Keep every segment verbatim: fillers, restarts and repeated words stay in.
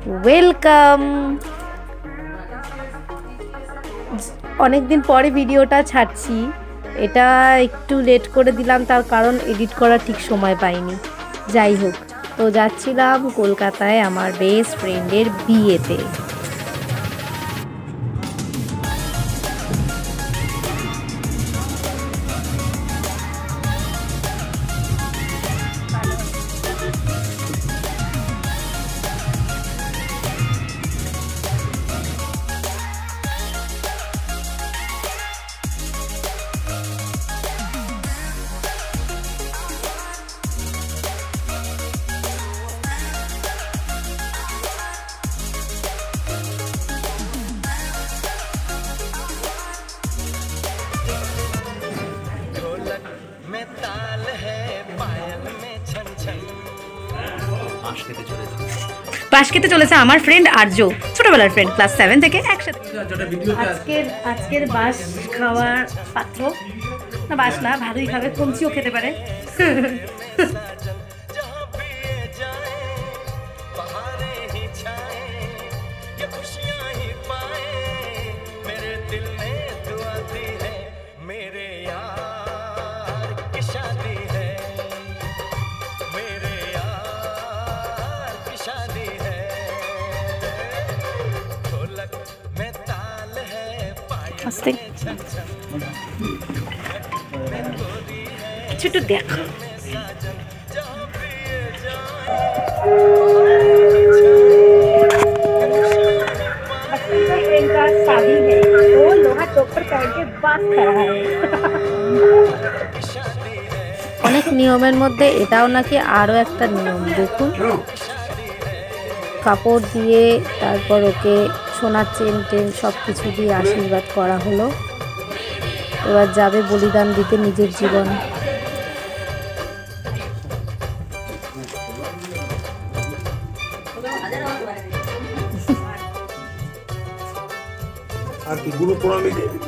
Welcome. অনেক দিন পরে ভিডিওটা ছাড়ছি, এটা একটু লেট করে দিলাম, তার কারণ এডিট করার ঠিক সময় পাইনি। যাই হোক, তো যাচ্ছিলাম কলকাতায় আমার বেস্ট ফ্রেন্ডের বিয়েতে। পাশ খেতে চলেছে আমার ফ্রেন্ড আর্য, ছোটবেলার ফ্রেন্ড, ক্লাস সেভেন থেকে একসাথে। আজকের আজকের বাস খাওয়ার পাত্র না, বাস না, ভালোই খাবে, কমচিও খেতে পারে। কিছু একটু দেখো। অনেক নিয়মের মধ্যে এটাও নাকি আরো একটা নিয়ম। দেখুন, কাপড় দিয়ে তারপর ওকে সোনার চেন টেন সব কিছু দিয়ে আশীর্বাদ করা হলো। এবার যাবে বলিদান দিতে নিজের জীবন। আর কি গুরু প্রণামী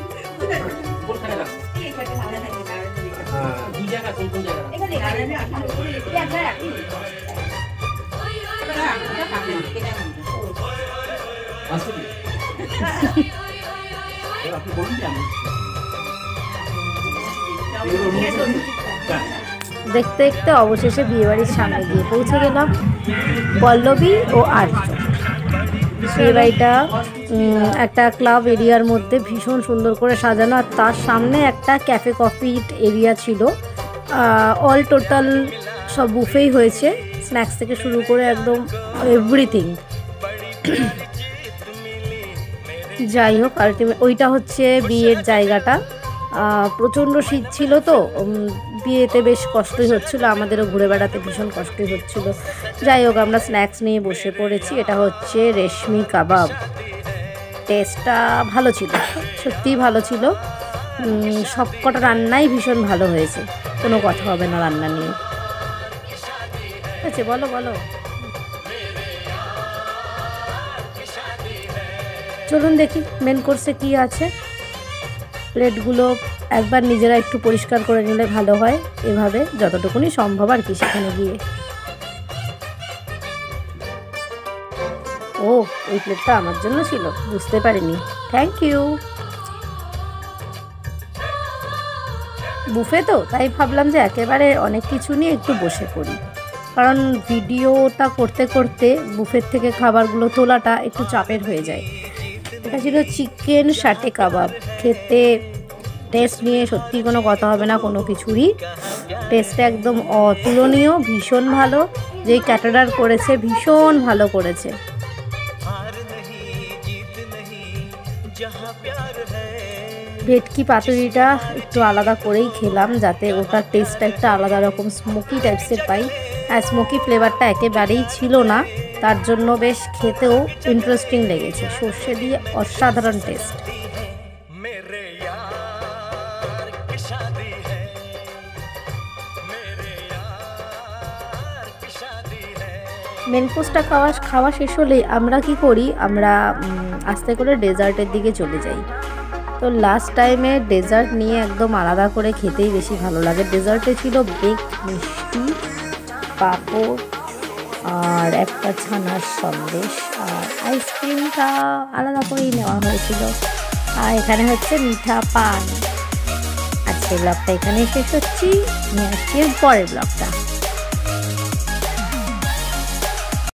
দেখতে দেখতে অবশেষে বিয়েবাড়ির সামনে গিয়ে পৌঁছে গেলাম। পল্লবী ও আর্য। বিয়েবাড়িটা একটা ক্লাব এরিয়ার মধ্যে ভীষণ সুন্দর করে সাজানো, আর তার সামনে একটা ক্যাফে কফি এরিয়া ছিল। অল টোটাল সব বুফেই হয়েছে, স্ন্যাক্স থেকে শুরু করে একদম এভরিথিং। যাই হোক, আলটিমেট ওইটা হচ্ছে বিয়ের জায়গাটা। প্রচণ্ড শীত ছিল তো বিয়েতে বেশ কষ্টই হচ্ছিল, আমাদেরও ঘুরে বেড়াতে ভীষণ কষ্টই হচ্ছিল। যাই হোক, আমরা স্ন্যাক্স নিয়ে বসে পড়েছি। এটা হচ্ছে রেশমি কাবাব। টেস্টটা ভালো ছিল, সত্যিই ভালো ছিল। সব কটা রান্নাই ভীষণ ভালো হয়েছে, কোনো কথা হবে না রান্না নিয়ে। আচ্ছা, বলো বলো। চলুন দেখি মেন কোর্সে কি আছে। প্লেটগুলো একবার নিজেরা একটু পরিষ্কার করে নিলে ভালো হয়, এভাবে যতটুকুনি সম্ভব আর কি সেখানে গিয়ে। ও, এই প্লেটটা আমার জন্য ছিল, বুঝতে পারিনি, থ্যাংক ইউ। বুফে তো তাই ভাবলাম যে একেবারে অনেক কিছু নিয়ে একটু বসে পড়ি, কারণ ভিডিওটা করতে করতে বুফের থেকে খাবারগুলো তোলাটা একটু চাপের হয়ে যায়। এটা ছিল চিকেন সাটে কাবাব। খেতে টেস্ট নিয়ে সত্যি কোনো কথা হবে না কোনো কিছুরই। টেস্টটা একদম অতুলনীয়, ভীষণ ভালো। যেই ক্যাটারার করেছে ভীষণ ভালো করেছে। ভেটকি পাতুরিটা একটু আলাদা করেই খেলাম, যাতে ওটার টেস্টটা একটা আলাদা রকম স্মোকি টাইপসের পাই। আর স্মোকি ফ্লেভারটা একেবারেই ছিল না, তার জন্য বেশ খেতেও ইন্টারেস্টিং লেগেছে। সর্ষে দিয়ে অসাধারণ টেস্ট। মেন কোর্সটা খাওয়া খাওয়া শেষ হলেই আমরা কি করি, আমরা আস্তে করে ডেজার্টের দিকে চলে যাই। তো লাস্ট টাইমে ডেজার্ট নিয়ে একদম আলাদা করে খেতেই বেশি ভালো লাগে। ডেজার্টে ছিল বেক মিষ্টি, পাঁপড়, আর একটা ছানার সন্দেশ আর আইসক্রিমটা আলাদা করেই নেওয়া হয়েছিল। আর এখানে হচ্ছে মিঠা পান। আজকের ব্লগটা এখানেই শেষ হচ্ছি, নিয়ে আসছি পরের ব্লগটা।